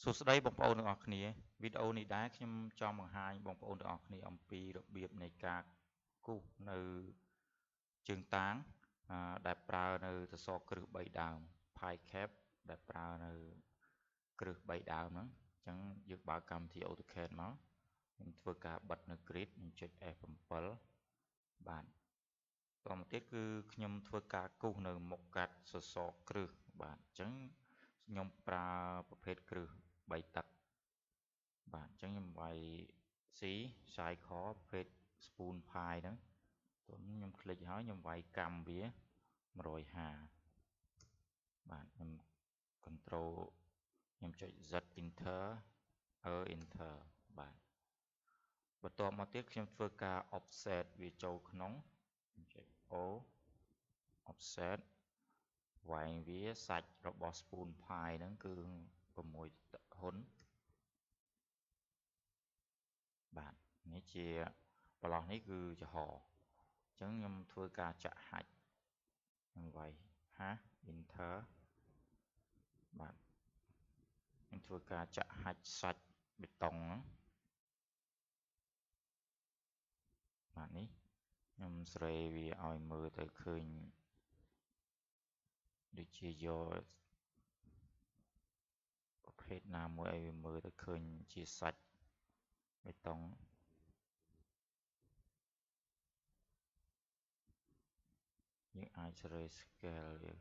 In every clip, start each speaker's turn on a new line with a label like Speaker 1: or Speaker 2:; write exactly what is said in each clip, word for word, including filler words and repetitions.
Speaker 1: សួស្តីបងប្អូនទាំងអស់គ្នាវីដេអូនេះដែរខ្ញុំចង់បង្ហាញបងប្អូនទាំងអស់គ្នាអំពីរបៀបនៃការគូសនៅជើងតាងដែលប្រើនៅសសរគ្រឹះបីដើម Pi cap ដែលប្រើនៅគ្រឹះបីដើមហ្នឹងអញ្ចឹងយើងបើកកម្មវិធី AutoCAD មកខ្ញុំធ្វើការបិទនៅ grid ខ្ញុំចុច เอฟ เจ็ด បាទតមកទៀតគឺខ្ញុំធ្វើការគូសនៅមុខកាត់សសរគ្រឹះបាទអញ្ចឹងខ្ញុំប្រើប្រភេទគ្រឹះបីទឹកបាទអញ្ចឹងខ្ញុំវាយ C side core ប្រភេទ spoon pie ហ្នឹងតោះខ្ញុំคลิกហើយខ្ញុំវាយកម្មវាmột trămห้าmươiបាទខ្ញុំ control ខ្ញុំចុច Z enter E enter បាទបន្ទាប់មកទៀតខ្ញុំធ្វើការ offset វាចូលក្នុងខ្ញុំចុច O offset វាយវាសាច់របស់ spoon pie ហ្នឹងគឺ6ហ៊ុនបាទនេះជាប្រឡោះនេះគឺចំហអញ្ចឹងខ្ញុំធ្វើការចាក់ហាច់ខ្ញុំវាយ hash enter បាទខ្ញុំធ្វើការចាក់ហាច់សាច់បេតុងហ្នឹងបាទនេះខ្ញុំស្រេវាឲ្យមើលទៅឃើញដូចជាយកប្រភេទណាមួយឲ្យវាមើលទៅឃើញជាសាច់បេតុងយើងអាចស្រេ scale វា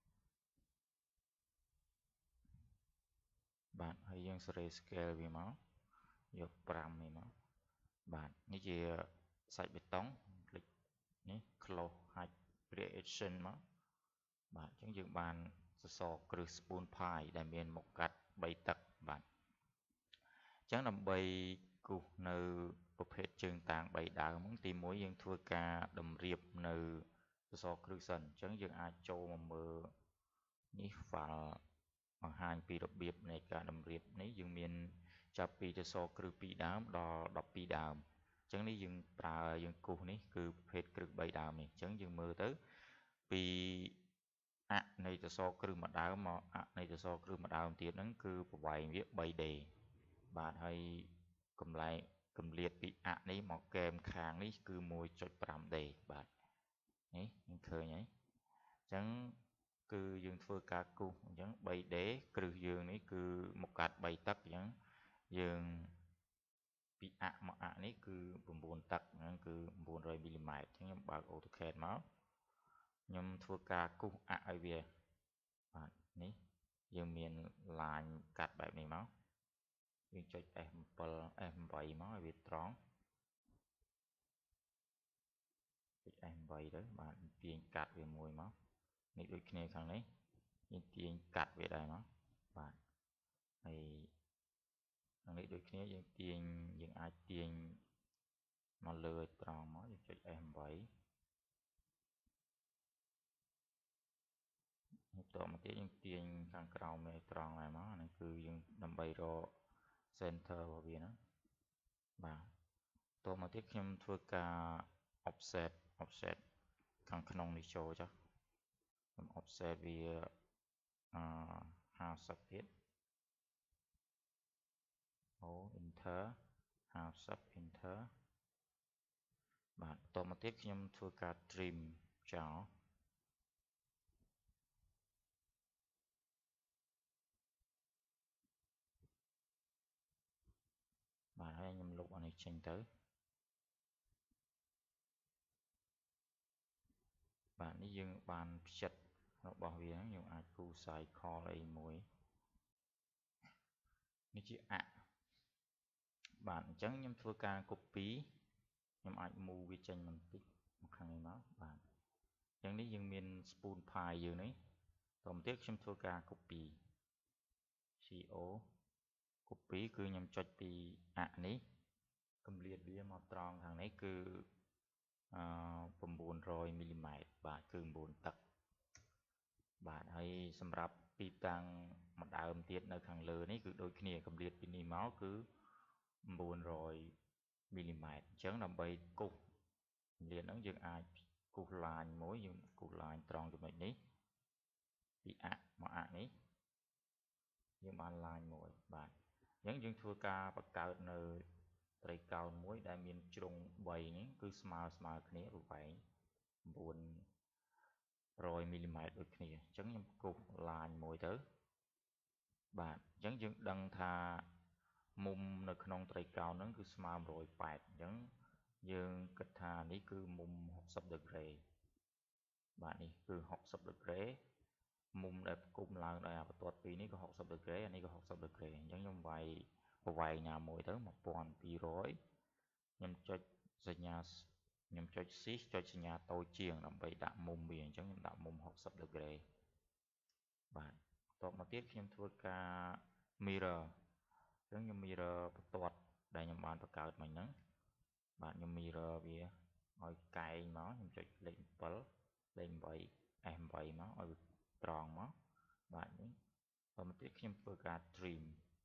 Speaker 1: បាទហើយយើងស្រេ scale វាមកយក5នេះមកបាទនេះជាសាច់បេតុងคลิกនេះ close height creation មកបាទអញ្ចឹងយើងបានសសរគ្រឹះ spoon pie ដែលមានមុខកាត់បីទឹកបាទអញ្ចឹងដើម្បីគូសនៅប្រភេទជើងតាងបីដើមហ្នឹងទីមួយយើងធ្វើការតម្រៀបនៅសសរគ្រឹះសិនអញ្ចឹងយើងអាចចូលមកមើលនេះ file បង្ហាញពីរបៀបនៃការតម្រៀបនេះយើងមានចាប់ពីសសរគ្រឹះពីរដើមដល់ដប់ពីរដើមអញ្ចឹងនេះយើងប្រើយើងគូសនេះគឺប្រភេទគ្រឹះបីដើមនេះអញ្ចឹងយើងមើលទៅពីអនៃសសរគ្រឹះមួយដើមមកអនៃសសរគ្រឹះមួយដើមទៀតហ្នឹងគឺប្រវែងវា 3ដេ បាទហើយកម្លែងកម្លាតពីអនេះមកកែមខាងនេះគឺ 1.5ដេ បាទនេះយើងឃើញហើយអញ្ចឹងគឺយើងធ្វើការគូសអញ្ចឹង 3D គ្រឹះយើងនេះគឺមកកាត់បីទឹកអញ្ចឹងយើងពីអមកអនេះគឺ9ទឹកហ្នឹងគឺ900មីលីម៉ែត្រអញ្ចឹងខ្ញុំបើក AutoCAD មកខ្ញុំធ្វើការគូសអឲ្យវាបាទនេះយើងមាន line កាត់បែបនេះមកយើងចុច F 7 F 8មកឲ្យវាត្រង់ចុច F 8ទៅបាទទាញកាត់វាមួយមកនេះដូចគ្នាខាងនេះយើងទាញកាត់វាដែរមកបាទហើយខាងនេះដូចគ្នាយើងទាញយើងអាចទាញមកលើឲ្យត្រង់មកយើងចុច F 8បន្ទាប់មកទៀតយើងទាញខាងក្រោមឲ្យត្រង់ដែរមកហ្នឹងគឺយើងដើម្បីរក center របស់វាហ្នឹងបាទបន្ទាប់មកទៀតខ្ញុំធ្វើការ offset offset ខាងក្នុងនេះចូលចុះខ្ញុំ offset វាអឺห้าสิบទៀតអូ enter ห้าสิบ enter បាទបន្ទាប់មកទៀតខ្ញុំធ្វើការ trim ចោលបាទហើយខ្ញុំលុបអានេះចេញទៅបាទនេះយើងបានផ្ចិតរបស់វាយើងអាចគូរ side call អីមួយនេះជាអបាទអញ្ចឹងខ្ញុំធ្វើការ copy ខ្ញុំអាច move វាចេញបន្តិចមកខាងនេះមកបាទអញ្ចឹងនេះយើងមាន spoon pie យើងនេះតទៅទៀតខ្ញុំធ្វើការ copy co copy គឺខ្ញុំចុចពីអនេះកម្លាតវាមកត្រង់ខាងនេះគឺអឺ900មីលីម៉ែត្របាទគឺ9ទឹកបាទហើយសម្រាប់ពីតាំងមួយដើមទៀតនៅខាងលើនេះគឺដូចគ្នាកម្លាតពីនេះមកគឺ900មីលីម៉ែត្រអញ្ចឹងដើម្បីគូសកម្លាតហ្នឹងយើងអាចគូសឡាញមួយយើងគូសឡាញត្រង់ចំណុចនេះពីអមកអនេះយើងបាន line មួយបាទអញ្ចឹងយើងធ្វើការបង្កើតនៅត្រីកោណមួយដែលមានជ្រុង3នេះគឺស្មើស្មើគ្នាប្រវែង900មីលីម៉ែត្រដូចគ្នាអញ្ចឹងខ្ញុំគូស line មួយទៅបាទអញ្ចឹងយើងដឹងថាមុំនៅក្នុងត្រីកោណហ្នឹងគឺស្មើ180អញ្ចឹងយើងគិតថានេះគឺមុំ60ដឺក្រេបាទនេះគឺ60ដឺក្រេមុំដែលផ្គុំឡើងដោយអាបន្ទាត់ពីរនេះក៏60ដឺក្រេអានេះក៏60ដឺក្រេអញ្ចឹងខ្ញុំវាយប្រវែងណាមួយទៅ1200ខ្ញុំចុចសញ្ញាខ្ញុំចុច shift ចុចសញ្ញាតូចជាងដើម្បីដាក់មុំវាអញ្ចឹងខ្ញុំដាក់មុំ60ដឺក្រេបាទបន្ទាប់មកទៀតខ្ញុំធ្វើការ mirror អញ្ចឹងខ្ញុំ mirror បន្ទាត់ដែលខ្ញុំបានបង្កើតមិញហ្នឹងបាទខ្ញុំ mirror វាឲ្យកែងមកខ្ញុំចុចលេខ7លេខ8 เอส แปด មកឲ្យត្រង់មកបាទនេះបន្តមកទៀតខ្ញុំធ្វើការ trim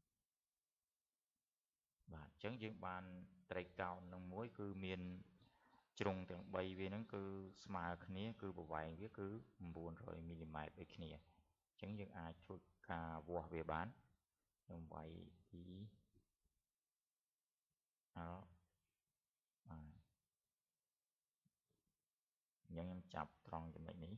Speaker 1: បាទអញ្ចឹងយើងបានត្រីកោណនឹងមួយគឺមានជ្រុងទាំង3វាហ្នឹងគឺស្មើគ្នាគឺប្រវែងវាគឺ900មីលីម៉ែត្រដូចគ្នាអញ្ចឹងយើងអាចធ្វើការវាស់វាបានខ្ញុំវាយ E L បាទអញ្ចឹងខ្ញុំចាប់ត្រង់ចំណុចនេះ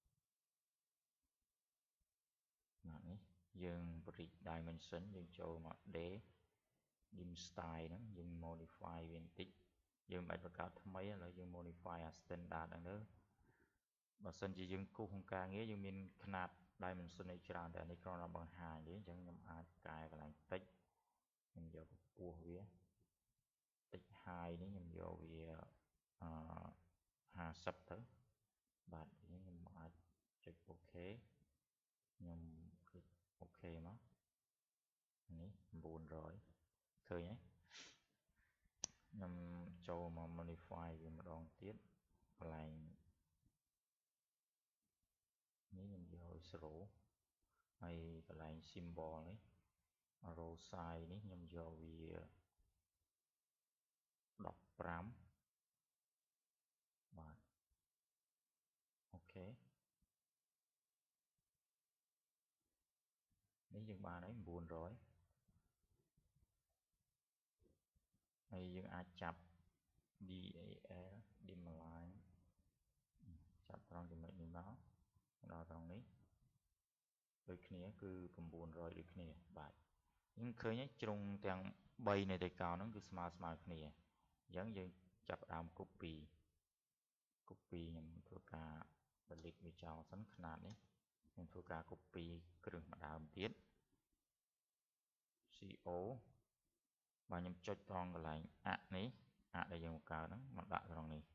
Speaker 1: បាទនេះយើង bridge dimension យើងចូលមក D dim style ហ្នឹងយើង modify វាបន្តិចយើងមិនបាច់បង្កើតថ្មីឥឡូវយើង modify អា standard ហ្នឹងទៅបើសិនជាយើងគូសក្នុងការងារយើងមានຂະຫນាត dimension ឯច្រើនតែនេះគ្រាន់តែបង្ហាញទេអញ្ចឹងខ្ញុំអាចកែកន្លែងតិចខ្ញុំយកកម្ពស់វាតិច high នេះខ្ញុំយកវាអឺ50ទៅបាទអញ្ចឹងខ្ញុំអាចចុច OK ខ្ញុំคลิก OK មកនេះ900ឃើញទេខ្ញុំចូលមក modify វាម្ដងទៀតកន្លែងនេះខ្ញុំយកឲ្យ slow ហើយកន្លែង symbol នេះ row size នេះខ្ញុំយកវា15បាទអូខេនេះយើងបានហើយ900ហើយយើងអាចចាប់ dal dim line ចាប់ត្រង់ចំណុចនេះមកដល់ត្រង់នេះដូចគ្នាគឺ900ដូចគ្នាបាទយើងឃើញជ្រុងទាំង3នៃត្រីកោណហ្នឹងគឺស្មើស្មើគ្នាអញ្ចឹងយើងចាប់ផ្ដើម copy copy ខ្ញុំធ្វើការ delete វាចោលសិនຂະຫນាតនេះខ្ញុំធ្វើការ copy គ្រឹះម្ដងទៀត co បាទខ្ញុំចុចត្រង់កន្លែងអាក់នេះអាក់ដែលយើងបង្កើតហ្នឹងមកដាក់ត្រង់នេះ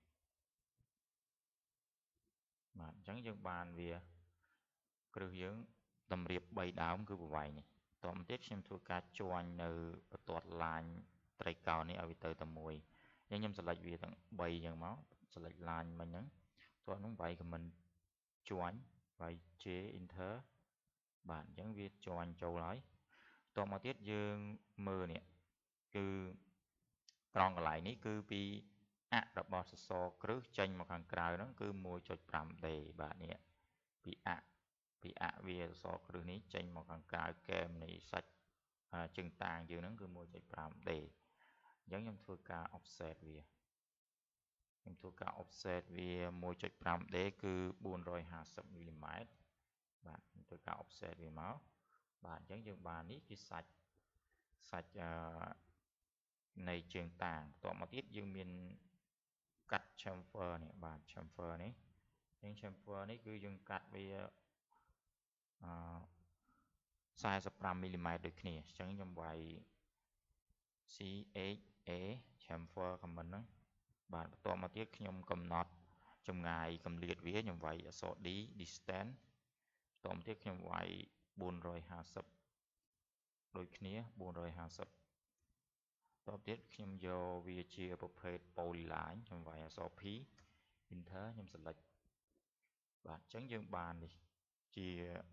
Speaker 1: បាទអញ្ចឹងយើងបានវាគ្រឹះយើងតម្រៀប3ដើមគឺប្រវែងនេះតទៅទៀតខ្ញុំធ្វើការជាន់នៅបន្ទាត់ឡាញត្រីកោណនេះឲ្យវាទៅតែមួយអញ្ចឹងខ្ញុំ select វាទាំង3អញ្ចឹងមក select ឡាញមិញហ្នឹងទាត់នោះវាយ comment ជាន់វាយ J enter បាទអញ្ចឹងវាជាន់ចូលហើយតទៅមកទៀតយើងមើលនេះគឺត្រង់កន្លែងនេះគឺពីអាក់របស់សសរគ្រឹះចេញមកខាងក្រៅហ្នឹងគឺ 1.5D បាទនេះពីអាក់ពីអាក់វាសសរគ្រឹះនេះចេញមកខាងក្រៅកែមនៃសាច់ជើងតាងយើងហ្នឹងគឺ 1.5D អញ្ចឹងខ្ញុំធ្វើការ offset វាខ្ញុំធ្វើការ offset វា 1.5D គឺ450មីលីម៉ែត្របាទខ្ញុំធ្វើការ offset វាមកបាទអញ្ចឹងយើងបាននេះជាសាច់សាច់អឺនៃជើងតាងបន្ទាប់មកទៀតយើងមានកាត់ chamfer នេះបាទ chamfer នេះអញ្ចឹង chamfer នេះគឺយើងកាត់វាអឺ45មីលីម៉ែត្រដូចគ្នាអញ្ចឹងខ្ញុំវាយ C H A chamfer comment ហ្នឹងបាទបន្ទាប់មកទៀតខ្ញុំកំណត់ចម្ងាយកម្រាតវាខ្ញុំវាយអក្សរ D distance បន្ទាប់មកទៀតខ្ញុំវាយ450ដូចគ្នា450តទៅទៀតខ្ញុំយកវាជាប្រភេទ polyline ខ្ញុំវាយអក្សរ P enter ខ្ញុំ select បាទអញ្ចឹងយើងបាននេះជា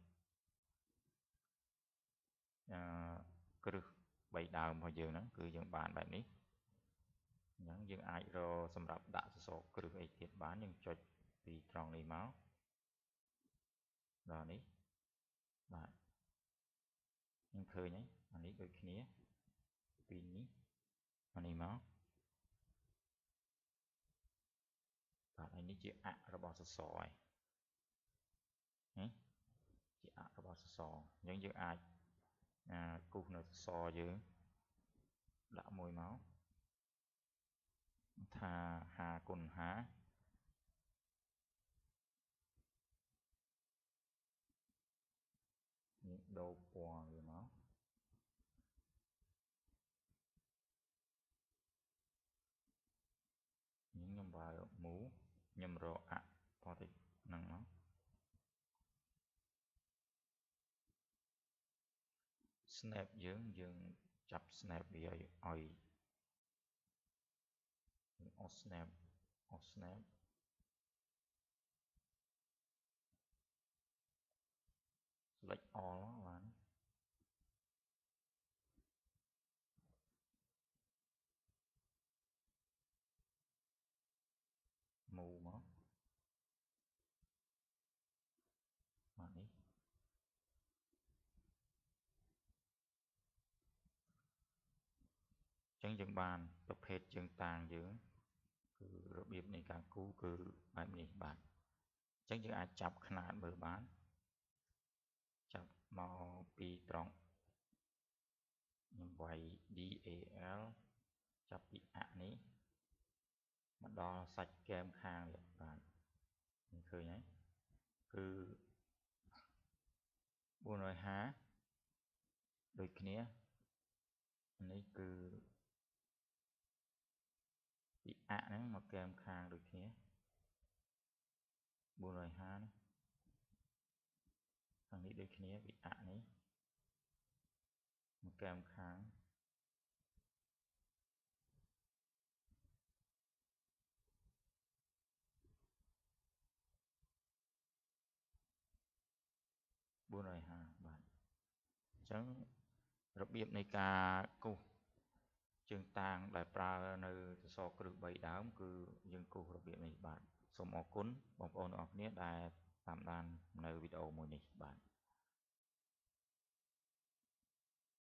Speaker 1: អឺគ្រឹះ3ដើមរបស់យើងហ្នឹងគឺយើងបានបែបនេះអញ្ចឹងយើងអាចរកសម្រាប់ដាក់សសរគ្រឹះអីទៀតបានយើងចុចពីត្រង់នេះមកដល់នេះបាទយើងឃើញហើយអានេះដូចគ្នាពីនេះអានេះមកបាទហើយនេះជាអរបស់សសរហើយនេះជាអរបស់សសរអញ្ចឹងយើងអាចគូសនៅសសរយើងដាក់មួយមកថាហាគុណហាយើងដូរពណ៌វាមកខ្ញុំបើមូខ្ញុំរកអផតិចហ្នឹងមកsnap យើងយើងចាប់ snap វាឲ្យឲ្យអស់ snap អស់ snap select all បានមូមកបាទនេះអញ្ចឹងយើងបានប្រភេទជើងតាងយើងគឺរបៀបនៃការគូគឺបែបនេះបាទអញ្ចឹងយើងអាចចាប់ຂະຫນາດមើលបានចាប់មកពីត្រង់ខ្ញុំវាយ D A L ចាប់ពីអនេះមកដល់សាច់គែមខាងនេះបាទយើងឃើញហើយគឺបួនរយហាសិបដូចគ្នានេះគឺពីអហ្នឹងមកគែមខាងដូចគ្នាបួនរយហាសិបខាងនេះដូចគ្នាពីអនេះមកគែមខាងបួនរយហាសិបបាទអញ្ចឹងរបៀបនៃការគូសជើងតាងដែលប្រើនៅសសរគ្រឹះបីដើមគឺយើងគូសរបៀបនេះបាទសូមអរគុណបងប្អូនទាំងអស់គ្នាដែលតាមដាននៅវីដេអូមួយនេះបាទ